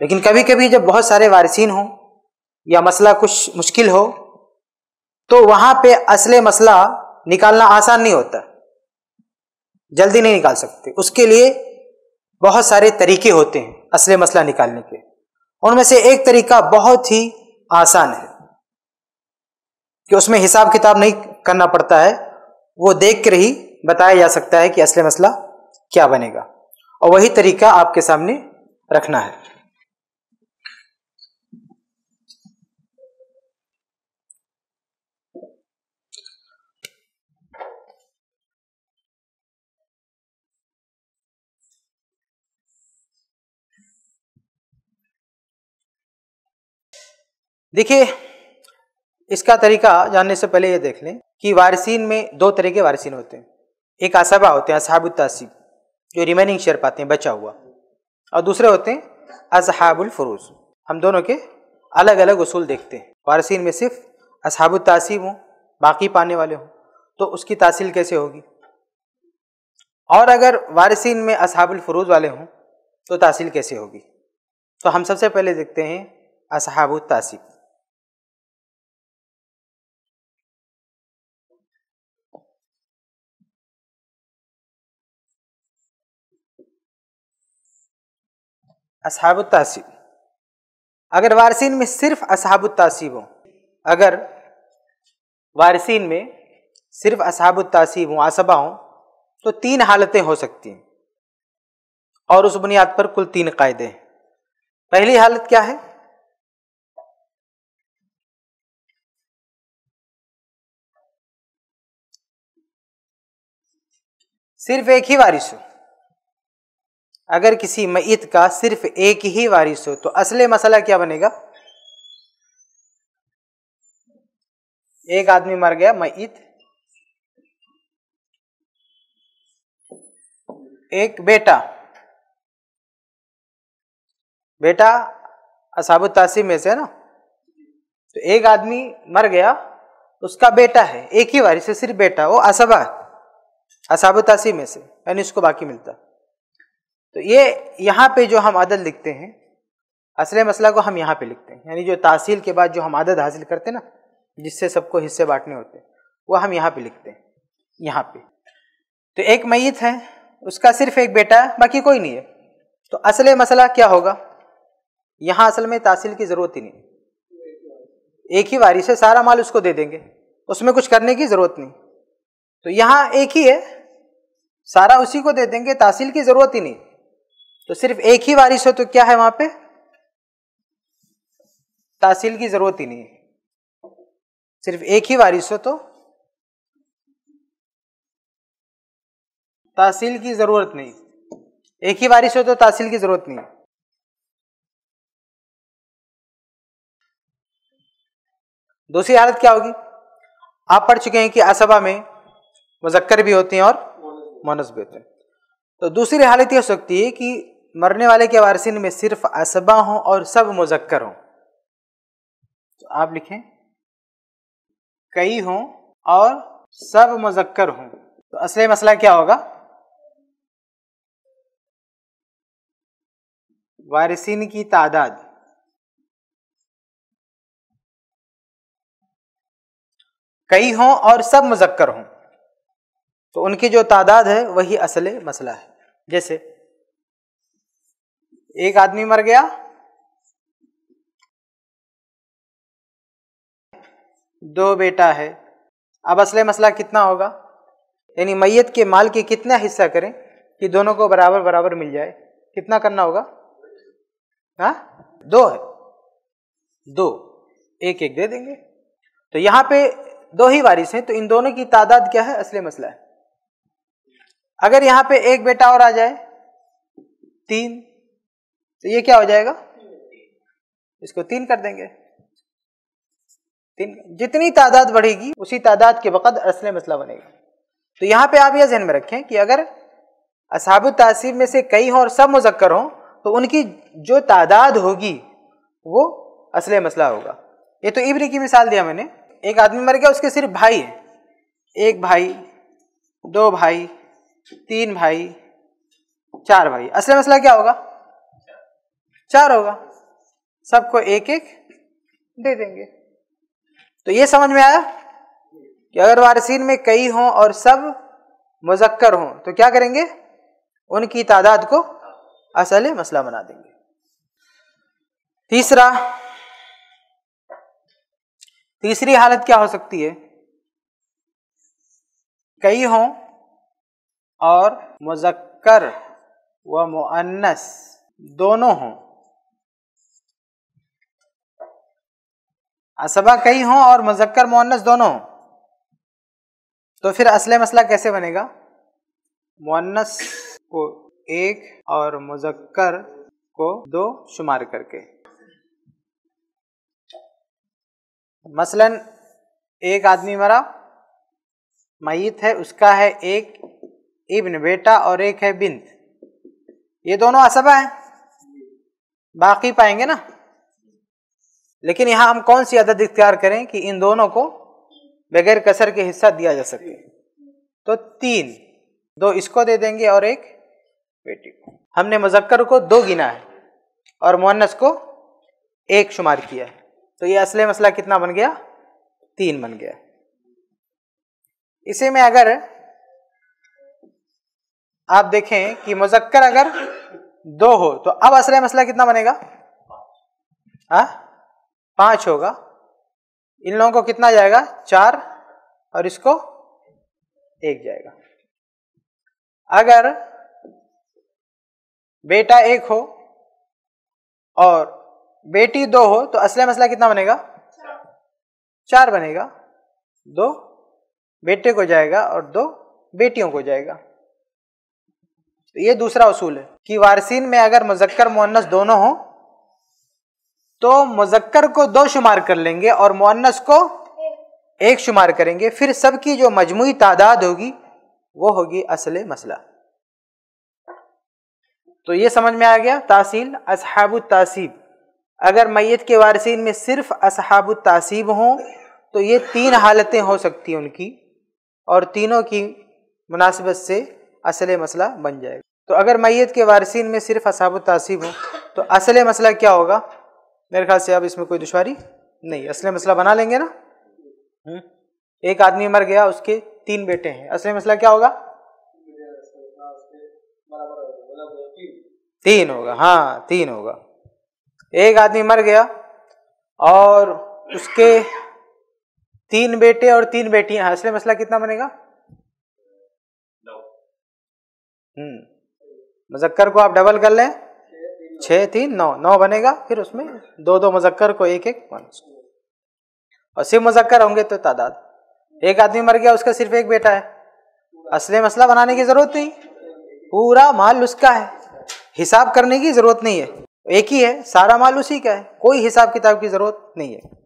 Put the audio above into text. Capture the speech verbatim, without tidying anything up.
لیکن کبھی کبھی جب بہت سارے وارثین ہوں یا مسئلہ کچھ مشکل ہو تو وہاں پہ اصل مسئلہ نکالنا آسان نہیں ہوتا، جلدی نہیں نکال سکتے، اس کے لیے بہت سارے طریقے ہوتے ہیں اصل مسئلہ نکالنے کے۔ ان میں سے ایک طریقہ بہت ہی آسان ہے کہ اس میں حساب کتاب نہیں کرنا پڑتا ہے، وہ دیکھ کر ہی بتایا جا سکتا ہے کہ اصل مسئلہ کیا بنے گا، اور وہی طریقہ آپ کے سامنے رکھنا ہے۔ دیکھیے، اس کا طریقہ جاننے سے پہلے یہ دیکھ لیں کہ وارثین میں دو طرح کے وارثین ہوتے ہیں، ایک عصبہ ہوتے ہیں اصحاب التعصیب جو ریمیننگ شیئر پاتے ہیں بچا ہوا، اور دوسرے ہوتے ہیں اصحاب الفروض۔ ہم دونوں کے الگ الگ اصول دیکھتے ہیں۔ وارثین میں صرف اصحاب التعصیب ہوں، باقی پانے والے ہوں، تو اس کی تحصیل کیسے ہوگی، اور اگر وارثین میں اصحاب الفروض والے ہوں تو تحصیل کیسے ہوگی۔ تو ہم سب سے پہلے دیکھتے ہیں اصحاب التعصیب۔ اصحاب التعصیب، اگر وارثین میں صرف اصحاب التعصیب ہوں، اگر وارثین میں صرف اصحاب التعصیب ہوں، عصبہ ہوں، تو تین حالتیں ہو سکتی ہیں، اور اس بنیاد پر کل تین قاعدے ہیں۔ پہلی حالت کیا ہے؟ صرف ایک ہی وارث ہو۔ اگر کسی میت کا صرف ایک ہی وارث ہو تو اصل مسئلہ کیا بنے گا؟ ایک آدمی مر گیا، میت، ایک بیٹا، بیٹا اصحاب التعصیب میں سے ہے نا، تو ایک آدمی مر گیا، اس کا بیٹا ہے، ایک ہی وارث ہے، صرف بیٹا، وہ عصبہ ہے اصحاب التعصیب میں سے، یعنی اس کو باقی ملتا۔ تو یہ یہاں پہ جو ہم عدد لکھتے ہیں، اصل مسئلہ کو ہم یہاں پہ لکھتے ہیں، یعنی جو تحصیل کے بعد جو ہم عدد حاصل کرتے ہیں نا، جس سے سب کو حصے بانٹنے ہوتے ہیں، وہ ہم یہاں پہ لکھتے ہیں، یہاں پہ۔ تو ایک میت ہے، اس کا صرف ایک بیٹا ہے، باقی کوئی نہیں ہے، تو اصل مسئلہ کیا ہوگا؟ یہاں اصل میں تحصیل کی ضرورت ہی نہیں، ایک ہی وارث ہے، سارا مال اس کو دے دیں گے، اس میں کچھ کرنے کی ضرورت نہیں۔ تو یہاں ایک ہی ہے، سارا اسی کو دے دیں گے، تحصیل کی ضرورت ہی نہیں۔ تو صرف ایک ہی وارث ہو تو کیا ہے وہاں پہ؟ تحصیل کی ضرورت ہی نہیں ہے، صرف ایک ہی وارث ہو تو تحصیل کی ضرورت نہیں، ایک ہی وارث ہو تو تحصیل کی ضرورت نہیں۔ دوسری حالت کیا ہوگی؟ آپ پڑھ چکے ہیں کہ عصبہ میں مذکر بھی ہوتے ہیں اور مؤنث بھی ہوتے ہیں۔ تو دوسری حالت یہ ہو سکتی ہے کہ مرنے والے کے وارثین میں صرف عصبہ ہوں اور سب مذکر ہوں۔ تو آپ لکھیں کئی ہوں اور سب مذکر ہوں، تو اصل مسئلہ کیا ہوگا؟ وارثین کی تعداد کئی ہوں اور سب مذکر ہوں، تو ان کی جو تعداد ہے وہی اصل مسئلہ ہے۔ جیسے ایک آدمی مر گیا، دو بیٹا ہے، اب اصل مسئلہ کتنا ہوگا؟ یعنی میت کے مال کے کتنا حصہ کریں کہ دونوں کو برابر برابر مل جائے؟ کتنا کرنا ہوگا؟ ہاں دو ہے، دو، ایک ایک دے دیں گے۔ تو یہاں پہ دو ہی وارث ہیں، تو ان دونوں کی تعداد کیا ہے؟ اصل مسئلہ ہے۔ اگر یہاں پہ ایک بیٹا اور آ جائے، تین، تو یہ کیا ہو جائے گا؟ اس کو تین کر دیں گے۔ تین، جتنی تعداد بڑھے گی اسی تعداد کے بقدر اصل مسئلہ بنے گا۔ تو یہاں پہ آپ یہ ذہن میں رکھیں کہ اگر اصحاب التعصیب میں سے کئی ہوں اور سب مذکر ہوں تو ان کی جو تعداد ہوگی وہ اصل مسئلہ ہوگا۔ یہ تو ابری کی مثال دیا میں نے، ایک آدمی مر گیا، اس کے صرف بھائی ہیں، ایک بھائی، دو بھائی، تین بھائی، چار بھائی، اصل مسئلہ کیا ہوگا؟ چار ہوگا۔ سب کو ایک ایک دے دیں گے. تو یہ سمجھ میں آیا کہ اگر وارثین میں کئی ہوں اور سب مذکر ہوں تو کیا کریں گے؟ ان کی تعداد کو اصل مسئلہ بنا دیں گے. تیسرا تیسری حالت کیا ہو سکتی ہے؟ کئی ہوں اور مذکر و مؤنث دونوں ہوں. اسبا کئی ہوں اور مذکر مؤنث دونوں ہوں تو پھر اصل مسئلہ کیسے بنے گا؟ مؤنث کو ایک اور مذکر کو دو شمار کر کے. مثلا ایک آدمی مرا، میت ہے، اس کا ہے ایک ابن بیٹا اور ایک ہے بنت. یہ دونوں اسبا ہیں، باقی پائیں گے نا. لیکن یہاں ہم کون سی عدد اختیار کریں کہ ان دونوں کو بغیر کسر کے حصہ دیا جا سکے؟ تو تین. دو اس کو دے دیں گے اور ایک بیٹی کو. ہم نے مذکر کو دو گنا ہے اور مؤنث کو ایک شمار کیا ہے، تو یہ اصل مسئلہ کتنا بن گیا؟ تین بن گیا. اسے میں اگر آپ دیکھیں کہ مذکر اگر دو ہو تو اب اصل مسئلہ کتنا بنے گا؟ ہاں پانچ ہوگا. ان لوگوں کو کتنا جائے گا؟ چار، اور اس کو ایک جائے گا. اگر بیٹا ایک ہو اور بیٹی دو ہو تو اصل مسئلہ کتنا بنے گا؟ چار بنے گا. دو بیٹے کو جائے گا اور دو بیٹیوں کو جائے گا. تو یہ دوسرا اصول ہے کہ وارثین میں اگر مذکر مؤنث دونوں ہوں تو مذکر کو دو شمار کر لیں گے اور مؤنث کو ایک شمار کریں گے. پھر سب کی جو مجموعی تعداد ہوگی وہ ہوگی اصل مسئلہ. تو یہ سمجھ میں آ گیا تاصیل اصحاب التعصیب. اگر میت کے وارثین میں صرف اصحاب التعصیب ہوں تو یہ تین حالتیں ہو سکتی ہیں ان کی، اور تینوں کی مناسبت سے اصل مسئلہ بن جائے گا. تو اگر میت کے وارثین میں صرف اصحاب التعصیب ہوں تو اصل مسئلہ کیا ہوگا؟ میرے خیال سے اب اس میں کوئی دشواری نہیں، اصل مسئلہ بنا لیں گے نا. ایک آدمی مر گیا، اس کے تین بیٹے ہیں، اصل مسئلہ کیا ہوگا؟ تین ہوگا. ہاں تین ہوگا. ایک آدمی مر گیا اور اس کے تین بیٹے اور تین بیٹیاں ہیں، اصل مسئلہ کتنا بنے گا؟ ہوں مذکر کو آپ ڈبل کر لیں، چھ تین نو، نو بنے گا. پھر اس میں دو دو مذکر کو ایک ایک، اور صرف مذکر ہوں گے تو تعداد. ایک آدمی مر گیا، اس کا صرف ایک بیٹا ہے، اصل مسئلہ بنانے کی ضرورت نہیں، پورا مال اس کا ہے، حساب کرنے کی ضرورت نہیں ہے، ایک ہی ہے، سارا مال اسی کا ہے، کوئی حساب کتاب کی ضرورت نہیں ہے.